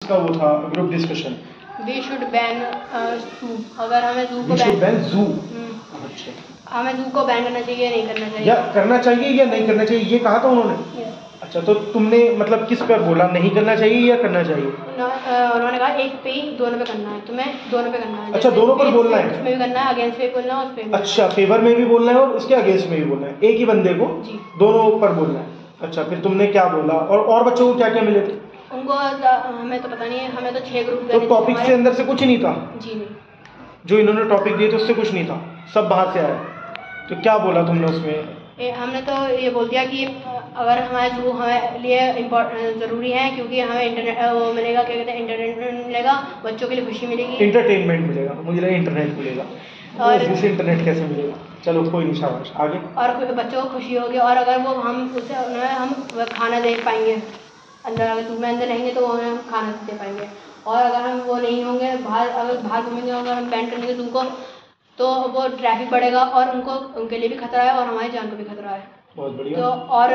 का वो था group discussion. We should ban zoo. अगर हमें जू को बैन जू, अच्छा, हमें जू को बैन करना चाहिए, नहीं करना चाहिए, या करना चाहिए या नहीं करना चाहिए, ये कहा था उन्होंने। अच्छा, तो तुमने मतलब किस पर बोला, नहीं करना चाहिए या करना चाहिए? उन्होंने कहा एक पे ही दोनों पे करना है, तुम्हें दोनों पे करना है। अच्छा, दोनों पर बोलना है, उसमें भी करना है, अगेंस्ट पे बोलना है, उस पे। अच्छा, फेवर में भी बोलना है और उसके अगेंस्ट में भी बोलना है, एक ही बंदे को दोनों पर बोलना है। अच्छा, फिर तुमने क्या बोला और बच्चों को क्या क्या मिले थे? उनको हमें तो पता नहीं है, हमें तो 6 ग्रुप। तो टॉपिक से अंदर से कुछ नहीं था? जी नहीं, जो इन्होंने टॉपिक दिए थे उससे कुछ नहीं था, सब बाहर से आया। तो क्या बोला तुमने उसमें? हमने तो ये बोल दिया कि अगर हमारे जू हमारे लिए ज़रूरी है, क्योंकि हमें इंटरनेट वो मिलेगा, क्या कहते हैं, इंटरनेट मिलेगा, बच्चों के लिए खुशी मिलेगी, इंटरटेनमेंट मिलेगा, मुझे लगा इंटरनेट मिलेगा। और इससे इंटरनेट कैसे मिलेगा? चलो कोई नहीं, शाबाश, आगे। और बच्चों को खुशी होगी, और अगर वो हम उसे हम खाना दे पाएंगे अंदर, अगर जू में अंदर रहेंगे तो उन्हें हम खाना दे पाएंगे। और अगर हम वो नहीं होंगे, अगर बाहर घूमेंगे, अगर हम बैन करेंगे जू को, तो वो ट्रैफिक बढ़ेगा और उनके लिए भी खतरा है और हमारी जान को भी खतरा है। बहुत बढ़िया। तो और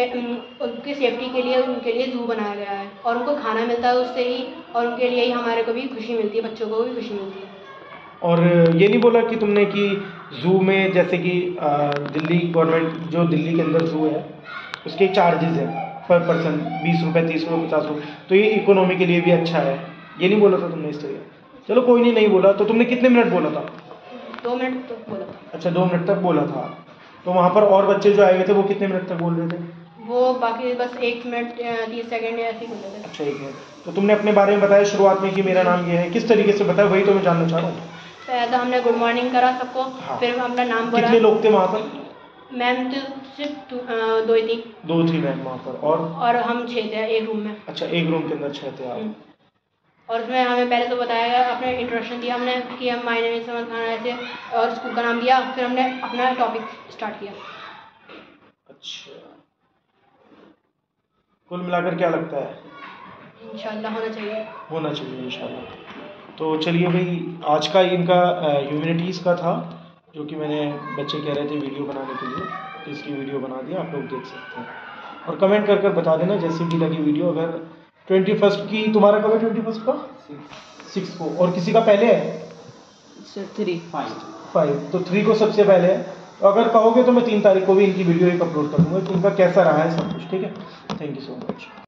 उनकी सेफ्टी के लिए उनके लिए जू बनाया गया है, और उनको खाना मिलता है उससे ही, और उनके लिए ही हमारे को भी खुशी मिलती है, बच्चों को भी खुशी मिलती है। और ये नहीं बोला कि तुमने कि जू में जैसे कि दिल्ली गवर्नमेंट, जो दिल्ली के अंदर जू है उसके चार्जेस हैं पर पर्सन 20 रुपये, 30 रुपये, 50 रुपये, तो ये इकोनॉमी के लिए भी अच्छा है, ये नहीं बोला था तुमने इस तरह? चलो कोई नहीं, नहीं बोला तो तुमने कितने मिनट बोला था? 2 मिनट तक बोला था। अच्छा, 2 मिनट तक बोला था। तो वहाँ पर और बच्चे जो आए हुए थे वो कितने मिनट तक बोल रहे थे? वो बाकी बस 1 मिनट 30 सेकंड ऐसे ही बोल रहे थे। अच्छा, 1 मिनट। तो तुमने अपने बारे में बताया शुरुआत में कि मेरा नाम ये है, किस तरीके से बताया वही तो मैं जानना चाह रहा हूँ। पहले तो हमने गुड मॉर्निंग करा सबको। हाँ। फिर अपना नाम बोला। कितने लोग थे वहाँ पर? मैम तो सिर्फ 2 ही थी। 2 थी मैम वहाँ पर, और हम 6 थे एक रूम में। अच्छा, एक रूम के अंदर 6 थे आप। और उसमें हमें पहले तो बताया गया, अपने इंट्रोडक्शन दिया हमने कि हम my name is Samad Khan ऐसे, और स्कूल का नाम दिया, फिर हमने अपना टॉपिक स्टार्ट किया। अच्छा, कुल मिलाकर क्या लगता है? इंशाल्लाह होना चाहिए। होना चाहिए इंशाल्लाह। तो चलिए भाई, आज का इनका ह्यूमैनिटीज़ का था, जो कि मैंने बच्चे कह रहे थे वीडियो बनाने के लिए, तो इसकी वीडियो बना दिया, आप लोग देख सकते हैं। और कमेंट कर कर बता देना जैसी भी लगी वीडियो। अगर 21 की, तुम्हारा कब है 21 का? 6 को। और किसी का पहले है? 5, तो 3 को सबसे पहले है। तो अगर कहोगे तो मैं 3 तारीख को भी इनकी वीडियो एक अपलोड कर दूँगा कि इनका कैसा रहा है सब कुछ, ठीक है। Thank you so much.